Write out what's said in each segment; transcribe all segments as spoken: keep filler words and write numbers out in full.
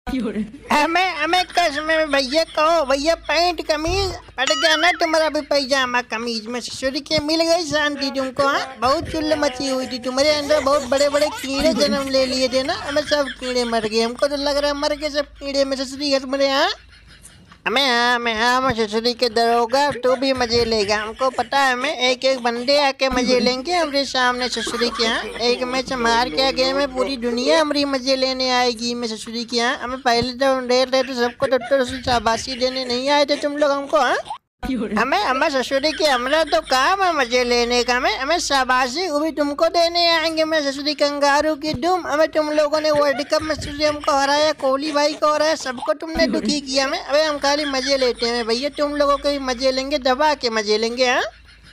हमें हमें कसम में भैया कहो भैया पैंट कमीज पड़ गया ना तुम्हारा भी पैजामा कमीज में ससुरी के मिल गई शांति तुमको। हाँ बहुत चुल्ल मची हुई थी तुम्हारे अंदर, बहुत बड़े बड़े कीड़े जन्म ले लिए थे ना, हमें सब कीड़े मर गए, हमको तो लग रहा है मर गए सब कीड़े में ससुरी घर मेरे। यहाँ हमें हाँ मैं हाँ ससुरी के दरोगा तू भी मजे लेगा, हमको पता है। हमें एक एक बंदे आके मजे लेंगे हमारे सामने ससुरी के यहाँ, एक मैच मार के आगे में पूरी दुनिया हमारी मजे लेने आएगी मैं ससुरी के यहाँ। हमें पहले तो डेर रहे थे सबको तो, तो शाबाशी देने नहीं आए थे तुम लोग हमको। हाँ हमें हमें ससुरी के हमरा तो काम है मजे लेने का, हमें हमें शाबाशी वो भी तुमको देने आएंगे मैं ससुरी कंगारू की दुम। हमें तुम लोगों ने वर्ल्ड कप में ससुरी हमको हराया, कोहली भाई को हराया, सबको तुमने दुखी किया। हमें अबे हम खाली मजे लेते हैं भैया, तुम लोगों के मजे लेंगे, दबा के मजे लेंगे। हाँ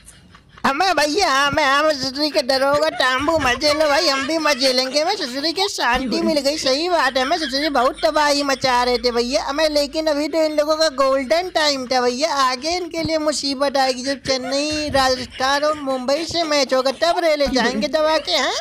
हमें भैया हमें हम ससुरी के दरोगा टाम्बू मजे लो भाई, हम भी मजे लेंगे। हमें ससुरी के शांति मिल गई, सही बात है। हमें ससुरी बहुत तबाही मचा रहे थे भैया हमें, लेकिन अभी तो इन लोगों का गोल्डन टाइम था भैया, आगे इनके लिए मुसीबत आएगी जब चेन्नई राजस्थान और मुंबई से मैच होगा तब रेले जाएंगे दबा के। हैं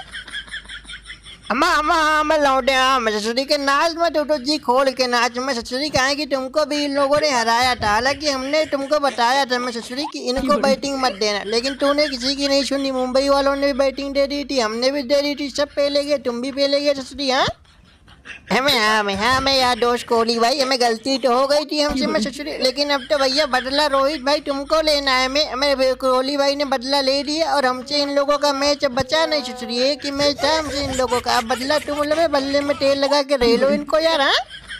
अम्मा अम्मा हाँ मैं लौटे। हाँ मैं ससुरी के नाच में टूटो जी खोल के नाच में ससुरी कहा कि तुमको भी इन लोगों ने हराया था, हालांकि हमने तुमको बताया था मैं ससुरी की इनको बैटिंग मत देना, लेकिन तूने किसी की नहीं सुनी। मुंबई वालों ने भी बैटिंग दे दी थी, हमने भी दे दी थी, सब पहले गए, तुम भी पहले गए ससुरी। हाँ हमें हाँ मैं हाँ मैं यार दोस्त कोहली भाई हमें गलती तो हो गई थी हमसे मैं ससुरी, लेकिन अब तो भैया बदला रोहित भाई तुमको लेना है। हमें हमें कोहली भाई ने बदला ले लिया और हमसे इन लोगों का मैच बचा नहीं ससुरी, एक ही मैच था हमसे इन लोगों का, अब बदला तुम लोग बल्ले में तेल लगा के रह लो इनको यार। हाँ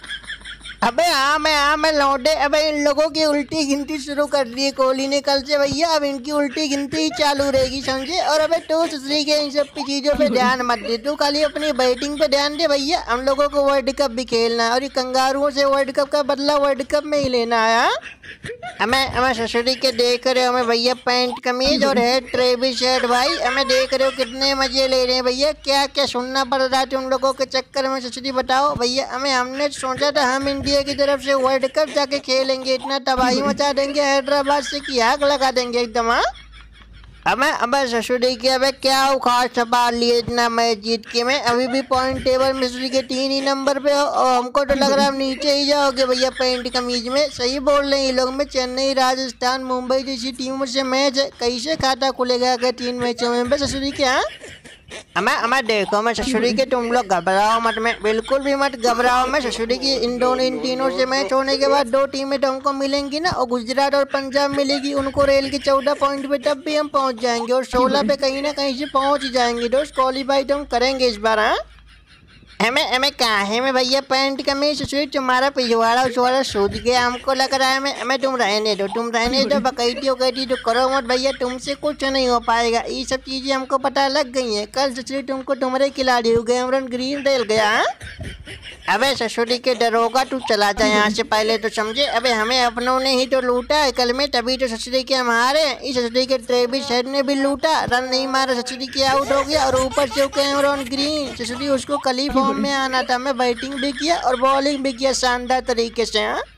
अबे हाँ मैं हाँ मैं लौटे, अबे इन लोगों की उल्टी गिनती शुरू कर दी है कोहली ने कल से भैया, अब इनकी उल्टी गिनती ही चालू रहेगी समझे। और अबे तू ससुरी के इन सब चीज़ों पे ध्यान मत दे, तू खाली अपनी बैटिंग पे ध्यान दे भैया। हम लोगों को वर्ल्ड कप भी खेलना है और ये कंगारुओं से वर्ल्ड कप का बदला वर्ल्ड कप में ही लेना है। हमें हमें ससुरी के देख रहे हो हमें भैया पैंट कमीज और हेड ट्रेवी शर्ट भाई, हमें देख रहे हो कितने मजे ले रहे हैं भैया, क्या क्या सुनना पड़ रहा है तुम लोगों के चक्कर में ससुरी बताओ भैया। हमें हमने सोचा था हम इंडिया की तरफ से वर्ल्ड कप जाके खेलेंगे, इतना तबाही मचा देंगे हैदराबाद से कि आग लगा देंगे एकदम। हाँ हमें हमें ससुरी के अबे क्या उखाड़ छपा लिए इतना मैच जीत के, मैं अभी भी पॉइंट टेबल में ससुरी के तीन ही नंबर पे हो और हमको तो लग रहा है हम नीचे ही जाओगे भैया पैंट कमीज में। सही बोल रहे हैं ये लोग में, चेन्नई राजस्थान मुंबई जैसी टीमों से मैच है, कैसे खाता खुलेगा अगर तीन मैचों में ससुरी के। हाँ हमें हमें देखो मैं ससुरी के तुम लोग घबराओ मत, में बिल्कुल भी मत घबराओ। मैं ससुरी की इन दोनों इन तीनों से मैच होने के बाद दो टीमें तो हमको मिलेंगी ना, और गुजरात और पंजाब मिलेगी उनको रेल की चौदह पॉइंट पे, तब भी हम पहुंच जाएंगे और सोलह पे कहीं ना कहीं से पहुंच ही जाएंगे दोस्त, क्वालीफाई तो हम करेंगे इस बार। हाँ हमें हमें काहे में भैया पैंट कमीज ससुरी तुम्हारा पिछवाड़ा उछवाड़ा सूझ गया हमको लग रहा है। हमें हमें तुम रहने दो तुम रहने दो बकैती उकैती तो करो मत भैया, तुमसे कुछ नहीं हो पाएगा, ये सब चीज़ें हमको पता लग गई हैं। कल ससुरी तुमको तुम्हारे खिलाड़ी हो गए हमरन ग्रीन रेल गया। अबे ससुरी के दरोगा तू चला जा यहाँ से पहले तो समझे, अबे हमें अपनों ने ही तो लूटा है कल में, तभी तो ससुरी के हम हारे। इस ससुरी के ट्रेविस हेड ने भी लूटा, रन नहीं मारा, ससुरी के आउट हो गया और ऊपर से कैमरॉन ग्रीन ससुरी उसको कल ही फॉर्म में आना था, मैं बैटिंग भी किया और बॉलिंग भी किया शानदार तरीके से। हाँ